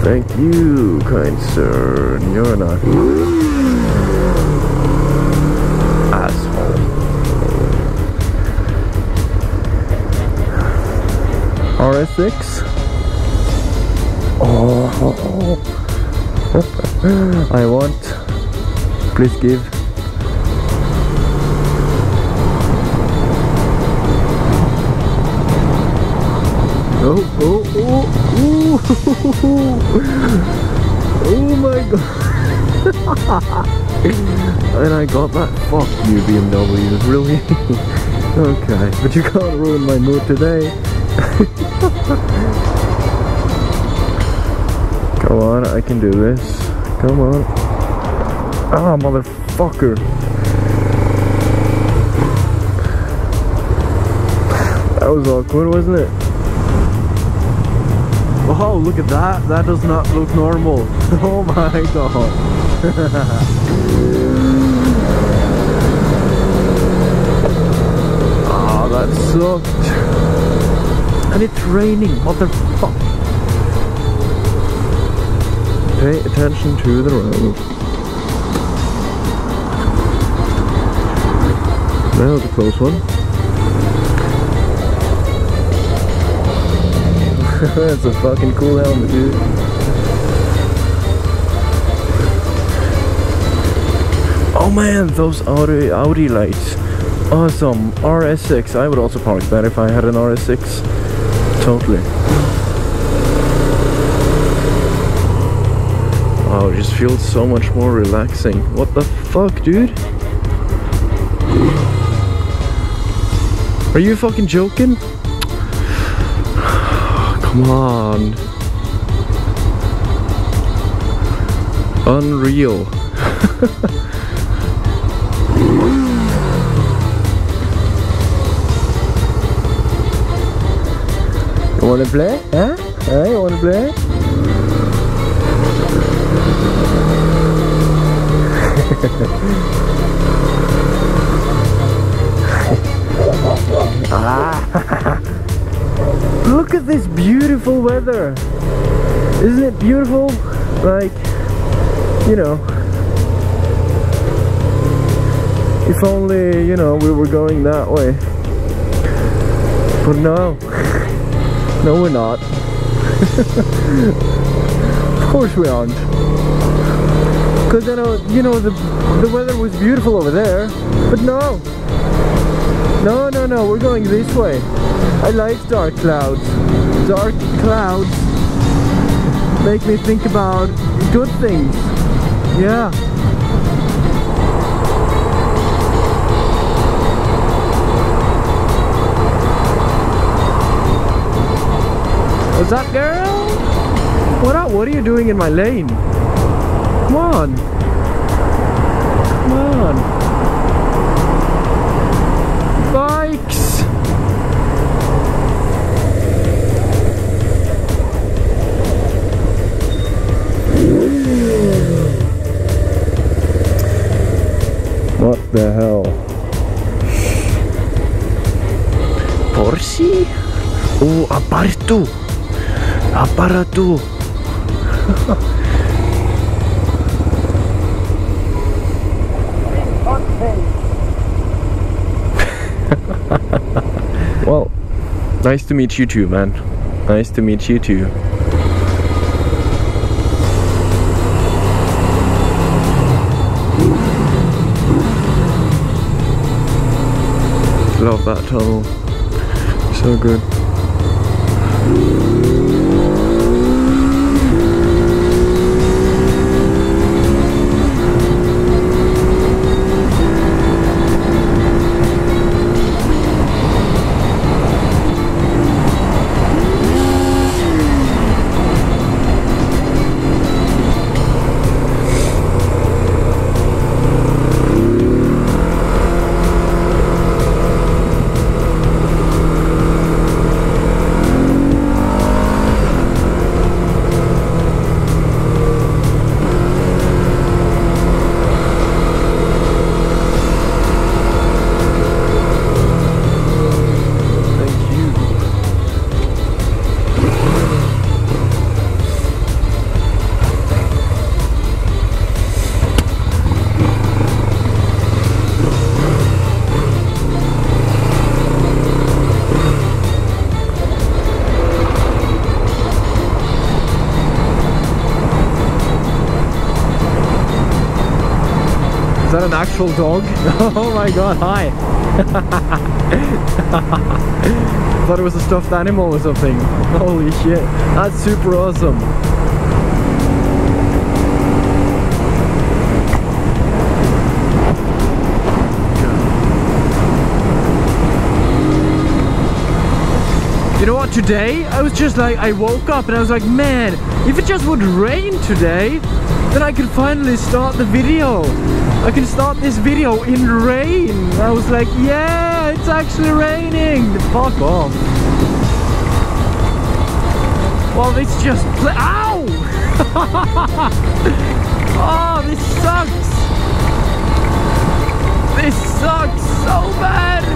Thank you, kind sir. You're not asshole. RS6. Oh, I want. Please give. Oh, oh, oh, oh, oh my god. And I got that. Fuck you, BMW, really? Okay, but you can't ruin my mood today. Come on, I can do this. Come on. Ah, motherfucker. That was awkward, wasn't it? Oh, look at that. That does not look normal. Oh my god. Ah, that sucked. And it's raining. Motherfucker. Pay attention to the road. That was a close one. That's a fucking cool helmet, dude. Oh man, those Audi lights. Awesome. RS6. I would also park that if I had an RS6. Totally. Oh, it just feels so much more relaxing. What the fuck, dude? Are you fucking joking? Come on. Unreal. You wanna play? Huh? You wanna play? Ah. Look at this beautiful weather. Isn't it beautiful? Like, you know, if only, you know, we were going that way. But no. No, we're not. Of course we aren't. Because you know, the weather was beautiful over there. But no. No, no, no, we're going this way. I like dark clouds. Dark clouds make me think about good things. Yeah. What's up, girl? What up? What are you doing in my lane? Come on. Come on. Bikes. What the hell? Porsche? Oh, aparato. Aparato. Well, nice to meet you too, man. Nice to meet you too. Love that tunnel. So good. that an actual dog? Oh my god, hi! Thought it was a stuffed animal or something. Holy shit, that's super awesome. You know what, today I was just like, I woke up and I was like, man, if it just would rain today, then I could finally start the video. I can start this video in rain. I was like, yeah, it's actually raining. Fuck off. Well, this just ow! Oh, this sucks. This sucks so bad.